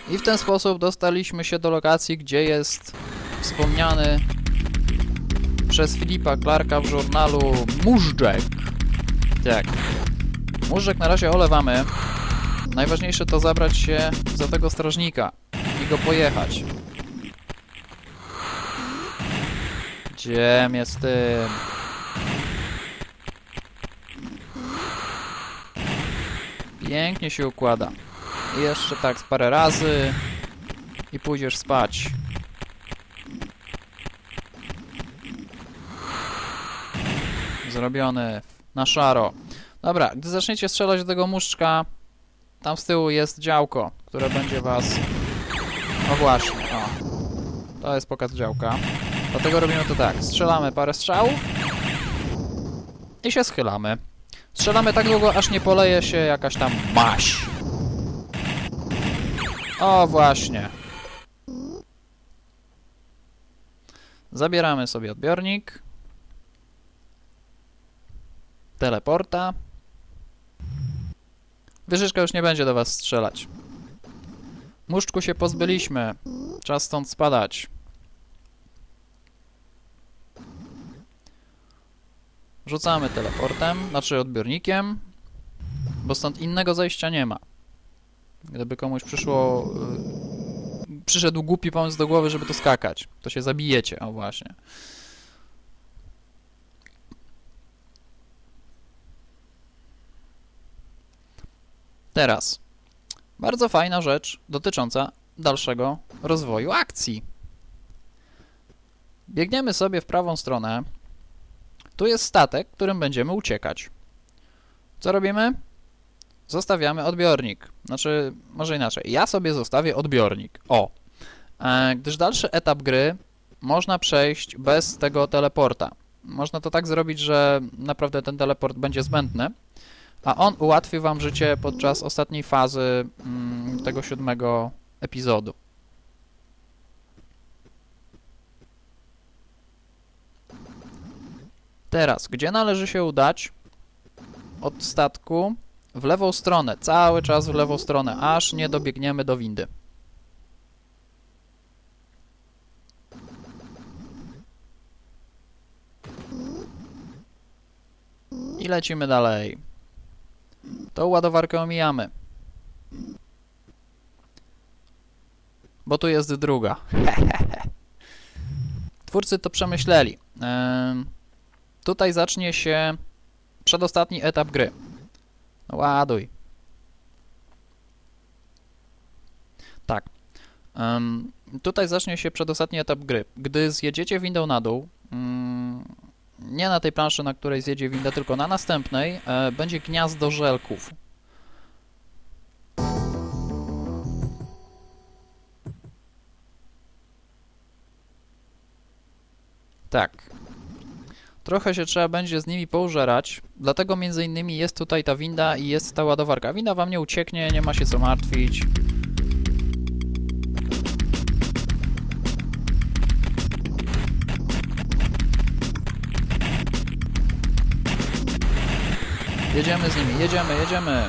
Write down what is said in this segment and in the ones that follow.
I w ten sposób dostaliśmy się do lokacji, gdzie jest wspomniany przez Filipa Clarka w żurnalu móżdżek. Tak. Móżdżek na razie olewamy. Najważniejsze to zabrać się za tego strażnika i go pojechać. Gdzie jest tym? Pięknie się układa. I jeszcze tak z parę razy i pójdziesz spać. Zrobiony na szaro. Dobra, gdy zaczniecie strzelać do tego muszczka, tam z tyłu jest działko, które będzie was... O właśnie, o. To jest pokaz działka. Dlatego robimy to tak. Strzelamy parę strzałów i się schylamy. Strzelamy tak długo, aż nie poleje się jakaś tam maź. O właśnie. Zabieramy sobie odbiornik. Teleporta. Wieżyczka już nie będzie do was strzelać. Muszczku się pozbyliśmy. Czas stąd spadać. Rzucamy teleportem, znaczy odbiornikiem, bo stąd innego zejścia nie ma. Gdyby komuś przyszedł głupi pomysł do głowy, żeby to skakać, to się zabijecie, o właśnie. Teraz, bardzo fajna rzecz dotycząca dalszego rozwoju akcji. Biegniemy sobie w prawą stronę. Tu jest statek, którym będziemy uciekać. Co robimy? Zostawiamy odbiornik. Znaczy, może inaczej. Ja sobie zostawię odbiornik. O! Gdyż dalszy etap gry można przejść bez tego teleporta. Można to tak zrobić, że naprawdę ten teleport będzie zbędny, a on ułatwi wam życie podczas ostatniej fazy tego 7. epizodu. Teraz, gdzie należy się udać? Od statku w lewą stronę, cały czas w lewą stronę, aż nie dobiegniemy do windy. I lecimy dalej. Tą ładowarkę omijamy. Bo tu jest druga. Twórcy to przemyśleli. Tutaj zacznie się przedostatni etap gry. No, ładuj. Tak. Tutaj zacznie się przedostatni etap gry. Gdy zjedziecie windą na dół, nie na tej planszy, na której zjedzie winda, tylko na następnej, będzie gniazdo żelków. Tak. Trochę się trzeba będzie z nimi poużerać, dlatego między innymi jest tutaj ta winda i jest ta ładowarka. Winda wam nie ucieknie, nie ma się co martwić. Jedziemy z nimi, jedziemy.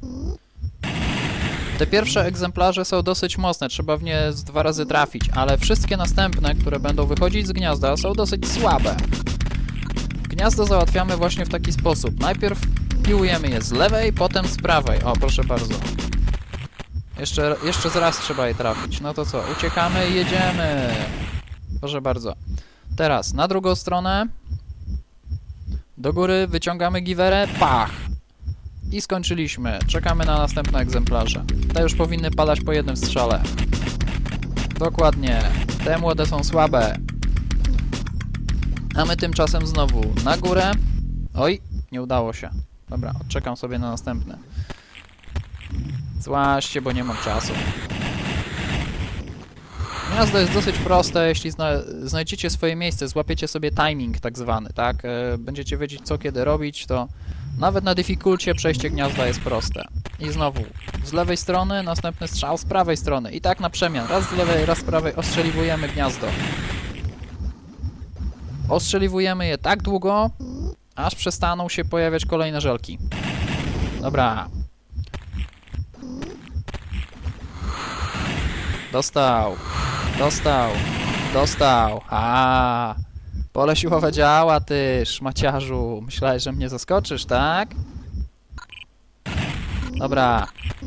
Te pierwsze egzemplarze są dosyć mocne, trzeba w nie z 2 razy trafić, ale wszystkie następne, które będą wychodzić z gniazda, są dosyć słabe. Gniazdo załatwiamy właśnie w taki sposób. Najpierw piłujemy je z lewej, potem z prawej. O, proszę bardzo. Jeszcze z raz trzeba je trafić. No to co? Uciekamy i jedziemy. Proszę bardzo. Teraz na drugą stronę. Do góry wyciągamy giwerę. Pach! I skończyliśmy. Czekamy na następne egzemplarze. Te już powinny padać po jednym strzale. Dokładnie. Te młode są słabe. A my tymczasem znowu na górę. Oj, nie udało się. Dobra, odczekam sobie na następne. Złaście, bo nie mam czasu. Gniazdo jest dosyć proste, jeśli znajdziecie swoje miejsce, złapiecie sobie timing tak zwany, tak? Będziecie wiedzieć co kiedy robić, to nawet na difficulcie przejście gniazda jest proste. I znowu, z lewej strony, następny strzał z prawej strony. I tak na przemian, raz z lewej, raz z prawej ostrzeliwujemy gniazdo. Ostrzeliwujemy je tak długo, aż przestaną się pojawiać kolejne żelki. Dobra. Dostał. Dostał. Dostał. A, pole siłowe działa, ty, szmaciarzu. Myślałeś, że mnie zaskoczysz, tak? Dobra.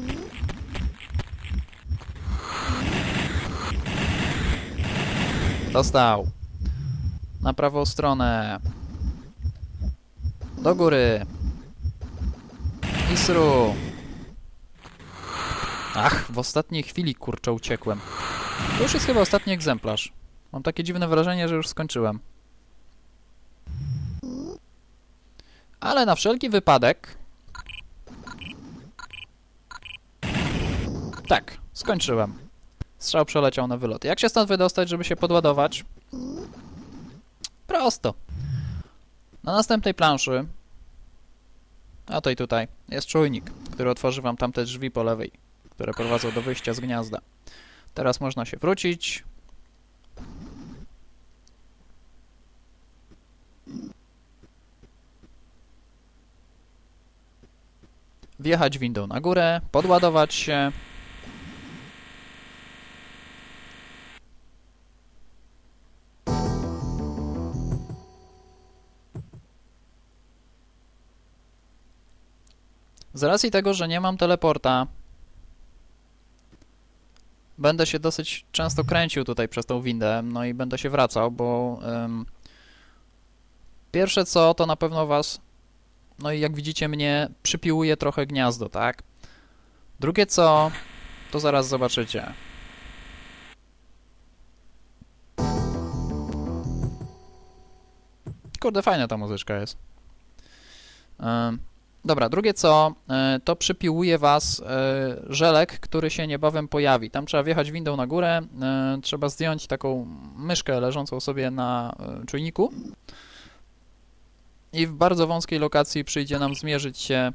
Dostał. Na prawą stronę. Do góry. Isru. Ach, w ostatniej chwili, kurczę, uciekłem. To już jest chyba ostatni egzemplarz. Mam takie dziwne wrażenie, że już skończyłem. Ale na wszelki wypadek... Tak, skończyłem. Strzał przeleciał na wylot. Jak się stąd wydostać, żeby się podładować? Prosto. Na następnej planszy, a to i tutaj, jest czujnik, który otworzy wam tamte drzwi po lewej, które prowadzą do wyjścia z gniazda. Teraz można się wrócić. Wjechać windą na górę, podładować się. Z racji tego, że nie mam teleporta, będę się dosyć często kręcił tutaj przez tą windę, no i będę się wracał, bo pierwsze co, to na pewno was, no i jak widzicie mnie, przypiłuje trochę gniazdo, tak? Drugie co, to zaraz zobaczycie. Kurde, fajna ta muzyczka jest. Dobra, drugie co, to przypiłuje was żelek, który się niebawem pojawi. Tam trzeba wjechać windą na górę, trzeba zdjąć taką myszkę leżącą sobie na czujniku i w bardzo wąskiej lokacji przyjdzie nam zmierzyć się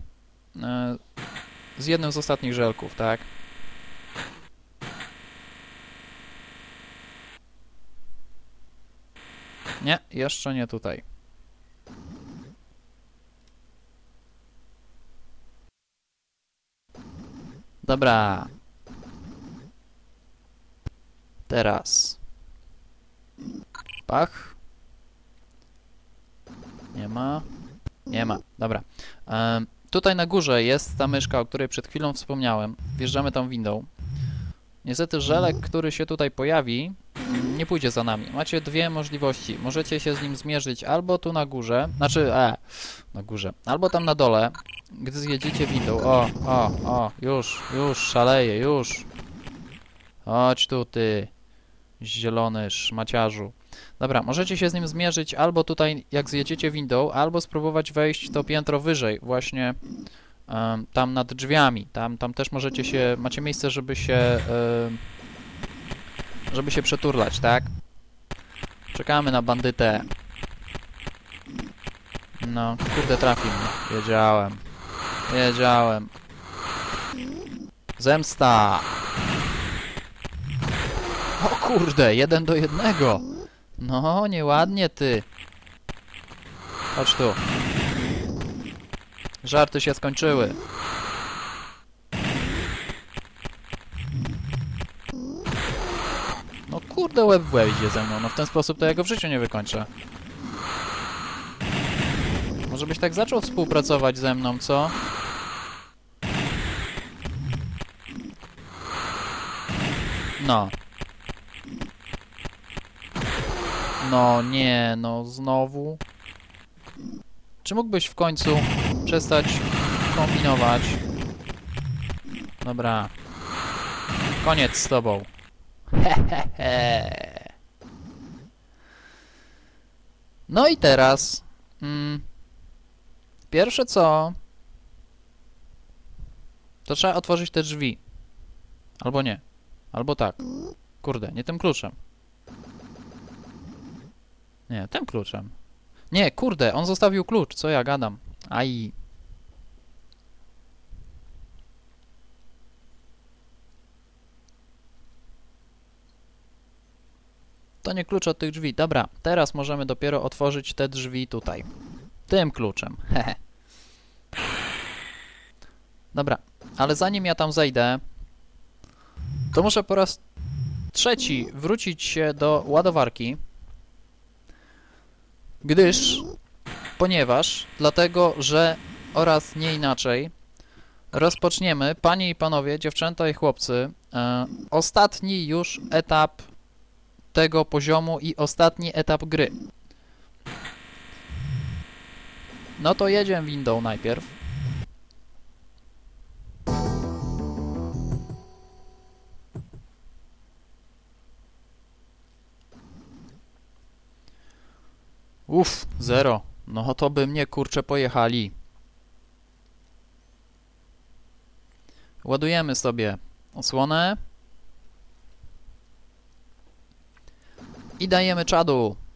z jednym z ostatnich żelków, tak? Nie, jeszcze nie tutaj. Dobra. Teraz. Pach. Nie ma. Nie ma. Dobra. Tutaj na górze jest ta myszka, o której przed chwilą wspomniałem. Wjeżdżamy tam windą. Niestety żelek, który się tutaj pojawi, nie pójdzie za nami. Macie dwie możliwości. Możecie się z nim zmierzyć albo tu na górze, znaczy, na górze, albo tam na dole, gdy zjedziecie windą. O, już, szaleję, już. Chodź tu, ty, zielony szmaciarzu. Dobra, możecie się z nim zmierzyć albo tutaj, jak zjedziecie windą, albo spróbować wejść to piętro wyżej, właśnie tam nad drzwiami. Tam też możecie się, macie miejsce, żeby się przeturlać, tak? Czekamy na bandytę. No, kurde, trafił mnie. Wiedziałem. Zemsta! O kurde, 1 do 1. No, nieładnie ty. Chodź tu. Żarty się skończyły. No kurde, łeb w łeb idzie ze mną. No w ten sposób to ja go w życiu nie wykończę. Może byś tak zaczął współpracować ze mną, co? No. No nie, no znowu. Czy mógłbyś w końcu przestać kombinować? Dobra. Koniec z tobą. Hehehe. No i teraz... pierwsze co... to trzeba otworzyć te drzwi. Albo nie. Albo tak. Kurde, nie tym kluczem. Nie, tym kluczem. Nie, kurde, on zostawił klucz. Co ja gadam? Aj. To nie klucz od tych drzwi. Dobra, teraz możemy dopiero otworzyć te drzwi tutaj. Tym kluczem. Hehe. Dobra, ale zanim ja tam zejdę, to muszę po raz trzeci, wrócić się do ładowarki, ponieważ, dlatego, że oraz nie inaczej, rozpoczniemy, panie i panowie, dziewczęta i chłopcy, ostatni już etap tego poziomu i ostatni etap gry. No to jedziemy windą najpierw. Uff, 0. No to by mnie kurczę pojechali. Ładujemy sobie osłonę. I dajemy czadu.